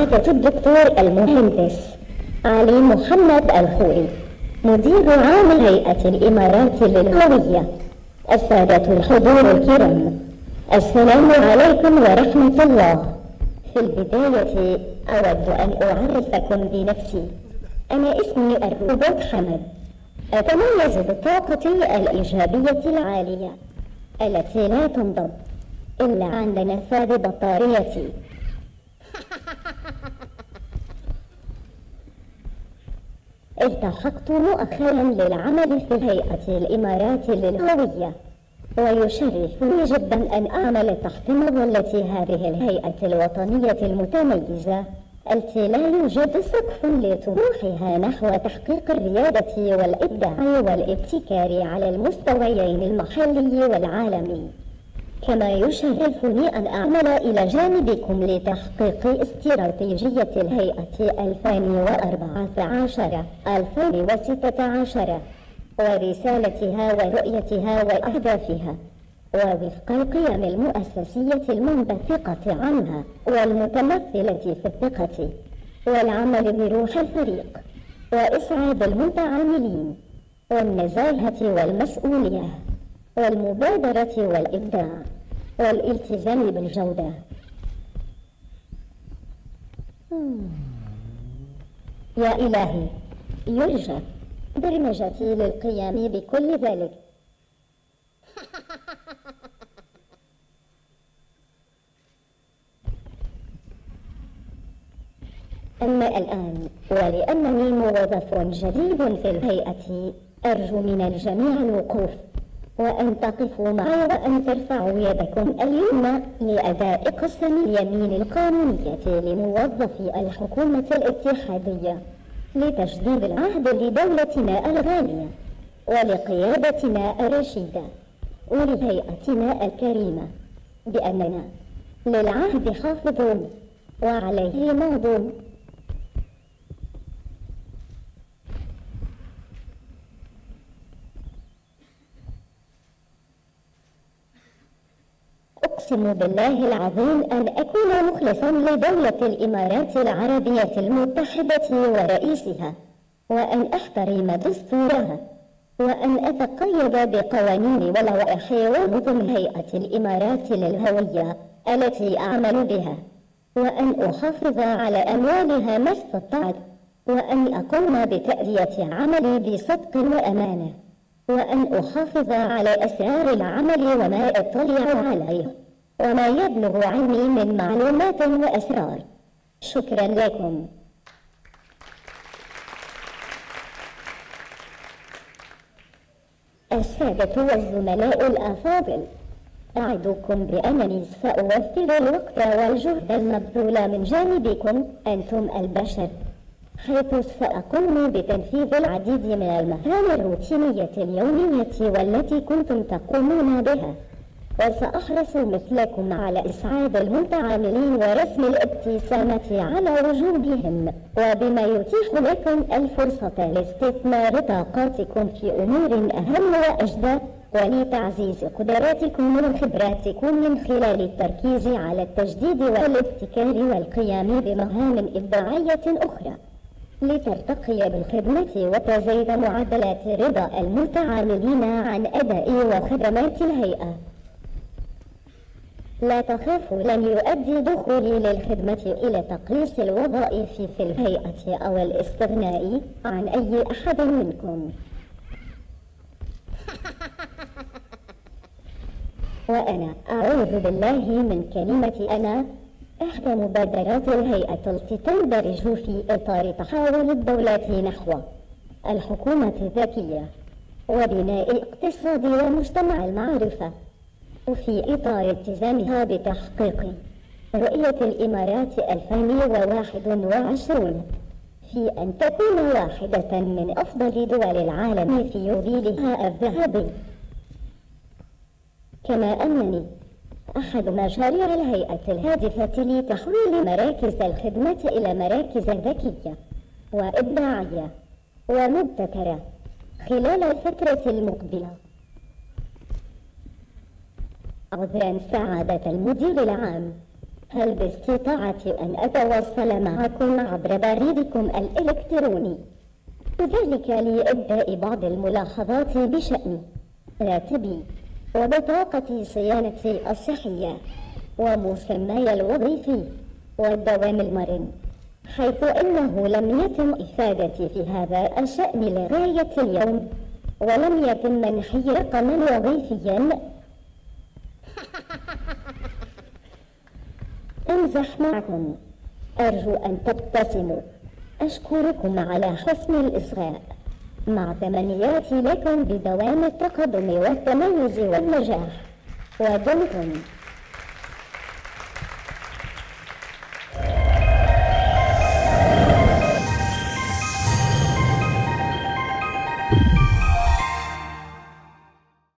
سعادة الدكتور المهندس علي محمد الخوري، مدير عام هيئة الإمارات للهوية. السادة الحضور الكرام، السلام عليكم ورحمة الله. في البداية أود أن أعرفكم بنفسي. أنا اسمي الروبوت حمد، أتميز بالطاقة الإيجابية العالية التي لا تنضب إلا عند نفاذ بطاريتي. التحقت مؤخرا للعمل في هيئة الإمارات للهوية، ويشرفني جدا أن أعمل تحت مظلة هذه الهيئة الوطنية المتميزة التي لا يوجد سقف لطموحها نحو تحقيق الريادة والإبداع والابتكار على المستويين المحلي والعالمي. كما يشرفني أن أعمل إلى جانبكم لتحقيق استراتيجية الهيئة 2014-2016 ورسالتها ورؤيتها وأهدافها، ووفق القيم المؤسسية المنبثقة عنها والمتمثلة في الثقة والعمل بروح الفريق وإسعاد المتعاملين والنزاهة والمسؤولية والمبادرة والإبداع والالتزام بالجودة. يا إلهي، يرجى برمجتي للقيام بكل ذلك. أما الآن ولأنني موظف جديد في الهيئة، أرجو من الجميع الوقوف وأن تقفوا معي وأن ترفعوا يدكم اليمنى لأداء قسم اليمين القانونية لموظفي الحكومة الاتحادية لتجديد العهد لدولتنا الغالية ولقيادتنا الرشيدة ولهيئتنا الكريمة بأننا للعهد حافظون وعليه ماضون. أقسم بالله العظيم أن أكون مخلصا لدولة الإمارات العربية المتحدة ورئيسها، وأن أحترم دستورها، وأن أتقيد بقوانين ولوائح ونظم هيئة الإمارات للهوية التي أعمل بها، وأن أحافظ على أموالها ما استطعت، وأن أقوم بتأدية عملي بصدق وأمانة، وأن أحافظ على أسرار العمل وما أطلع عليه وما يبلغ عني من معلومات وأسرار. شكرا لكم. السادة والزملاء الأفاضل، أعدكم بأنني سأوفر الوقت والجهد المبذول من جانبكم أنتم البشر، حيث سأقوم بتنفيذ العديد من المهام الروتينية اليومية والتي كنتم تقومون بها، وسأحرص مثلكم على إسعاد المتعاملين ورسم الابتسامة على وجوههم، وبما يتيح لكم الفرصة لاستثمار طاقاتكم في أمور أهم وأجدى، ولتعزيز قدراتكم وخبراتكم من خلال التركيز على التجديد والابتكار والقيام بمهام إبداعية أخرى، لترتقي بالخدمة وتزيد معدلات رضا المتعاملين عن أداء وخدمات الهيئة. لا تخافوا، لن يؤدي دخولي للخدمة إلى تقليص الوظائف في الهيئة أو الاستغناء عن أي أحد منكم. وأنا أعوذ بالله من كلمة أنا إحدى مبادرات الهيئة التي تندرج في إطار تحول الدولة نحو الحكومة الذكية وبناء اقتصاد ومجتمع المعرفة، وفي إطار التزامها بتحقيق رؤية الإمارات 2021 في أن تكون واحدة من أفضل دول العالم في يوبيلها الذهبي. كما أنني أحد مشاريع الهيئة الهادفة لتحويل مراكز الخدمة إلى مراكز ذكية وإبداعية ومبتكرة خلال الفترة المقبلة. عذرا سعادة المدير العام، هل باستطاعتي أن أتواصل معكم عبر بريدكم الإلكتروني؟ وذلك لإبداء بعض الملاحظات بشأن راتبي وبطاقة صيانتي الصحية ومسماي الوظيفي والدوام المرن، حيث إنه لم يتم إفادتي في هذا الشأن لغاية اليوم، ولم يتم منحي رقما وظيفيا. أمزح معكم، أرجو أن تبتسموا. أشكركم على حسن الإصغاء، مع تمنياتي لكم بدوام التقدم والتميز والنجاح، ودمتم